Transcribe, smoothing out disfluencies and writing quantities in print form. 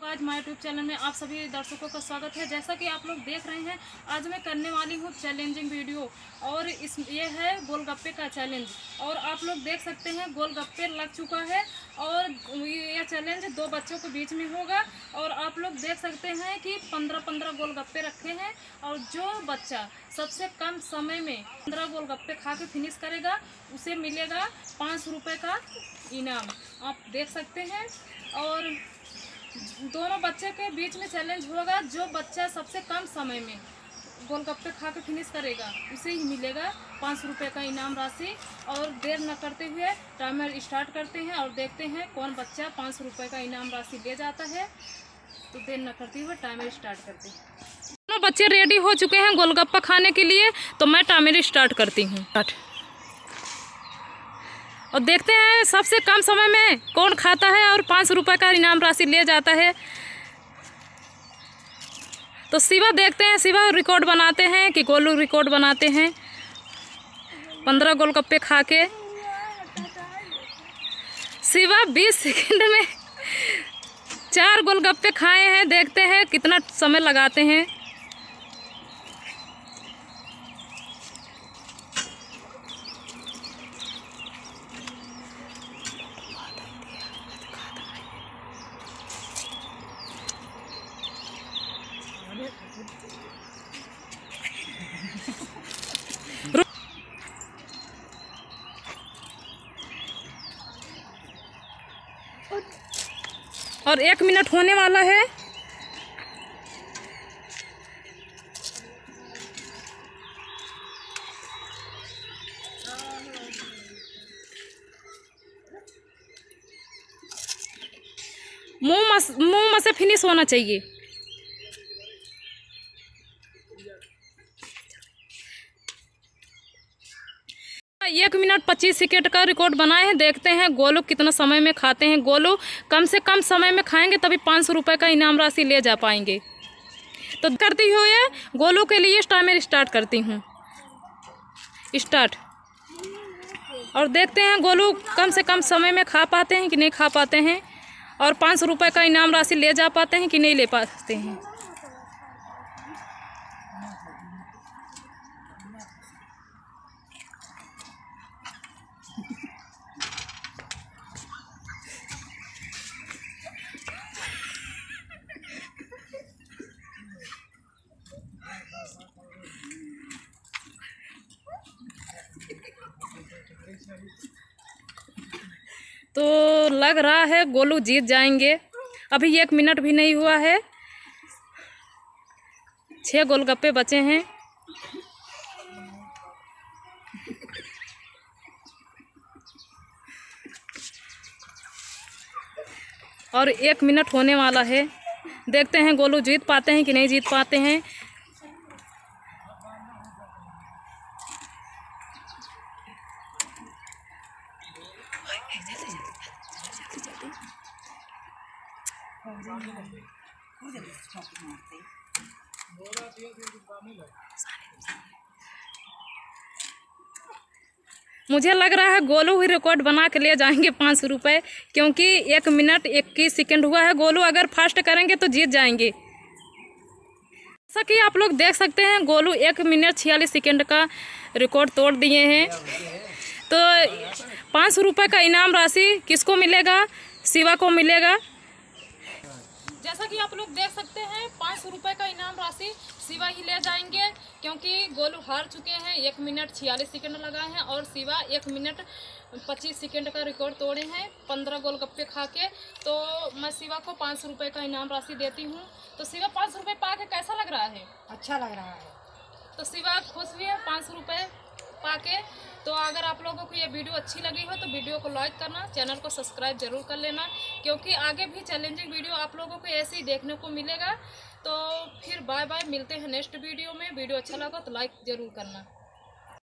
आज my YouTube channel में आप सभी दर्शकों का स्वागत है। जैसा कि आप लोग देख रहे हैं, आज मैं करने वाली हूँ चैलेंजिंग वीडियो और ये है गोलगप्पे का चैलेंज। और आप लोग देख सकते हैं गोलगप्पे लग चुका है और यह चैलेंज दो बच्चों के बीच में होगा। और आप लोग देख सकते हैं कि 15-15 गोलगप्पे रखे हैं और जो बच्चा सबसे कम समय में 15 गोलगप्पे खा के फिनिश करेगा उसे मिलेगा 5 रुपये का इनाम, आप देख सकते हैं। और दोनों बच्चे के बीच में चैलेंज होगा, जो बच्चा सबसे कम समय में गोलगप्पे खा के फिनिश करेगा उसे ही मिलेगा 5 रुपये का इनाम राशि। और देर न करते हुए टाइमर स्टार्ट करते हैं और देखते हैं कौन बच्चा 5 रुपये का इनाम राशि ले जाता है। तो देर न करते हुए टाइमर स्टार्ट करते हैं। दोनों बच्चे रेडी हो चुके हैं गोलगप्पा खाने के लिए, तो मैं टाइमर स्टार्ट करती हूँ और देखते हैं सबसे कम समय में कौन खाता है और 5 रुपये का इनाम राशि ले जाता है। तो शिवा देखते हैं, शिवा रिकॉर्ड बनाते हैं कि गोलू रिकॉर्ड बनाते हैं। 15 गोलगप्पे खा के शिवा 20 सेकंड में 4 गोलगप्पे खाए हैं। देखते हैं कितना समय लगाते हैं। और 1 मिनट होने वाला है। मुंह में से फिनिश होना चाहिए। एक मिनट 25 सेकेंड का रिकॉर्ड बनाए हैं। देखते हैं गोलू कितना समय में खाते हैं। गोलू कम से कम समय में खाएंगे तभी 500 रुपये का इनाम राशि ले जा पाएंगे। तो करती हुए गोलू के लिए टाइमर स्टार्ट करती हूँ, स्टार्ट। और देखते हैं गोलू कम से कम समय में खा पाते हैं कि नहीं खा पाते हैं और 500 रुपये का इनाम राशि ले जा पाते हैं कि नहीं ले पाते हैं। तो लग रहा है गोलू जीत जाएंगे। अभी 1 मिनट भी नहीं हुआ है, 6 गोलगप्पे बचे हैं। और 1 मिनट होने वाला है। देखते हैं गोलू जीत पाते हैं कि नहीं जीत पाते हैं। मुझे लग रहा है गोलू ही रिकॉर्ड बना के ले जाएंगे 500 रुपये, क्योंकि 1 मिनट 21 सेकंड हुआ है। गोलू अगर फास्ट करेंगे तो जीत जाएंगे। जैसा कि आप लोग देख सकते हैं गोलू 1 मिनट 46 सेकंड का रिकॉर्ड तोड़ दिए हैं। तो 500 रुपये का इनाम राशि किसको मिलेगा? शिवा को मिलेगा। जैसा कि आप लोग देख सकते हैं 500 रुपये का इनाम राशि शिवा ही ले जाएंगे, क्योंकि गोलू हार चुके हैं। 1 मिनट 46 सेकंड लगाए हैं और शिवा 1 मिनट 25 सेकंड का रिकॉर्ड तोड़े हैं 15 गोलगप्पे खा के। तो मैं शिवा को 500 रुपये का इनाम राशि देती हूँ। तो शिवा 500 रुपये पा के कैसा लग रहा है? अच्छा लग रहा है। तो शिवा खुश भी है 500 रुपये पा के। तो अगर आप लोगों को ये वीडियो अच्छी लगी हो तो वीडियो को लाइक करना, चैनल को सब्सक्राइब जरूर कर लेना, क्योंकि आगे भी चैलेंजिंग वीडियो आप लोगों को ऐसे ही देखने को मिलेगा। तो फिर बाय बाय, मिलते हैं नेक्स्ट वीडियो में। वीडियो अच्छा लगा तो लाइक ज़रूर करना।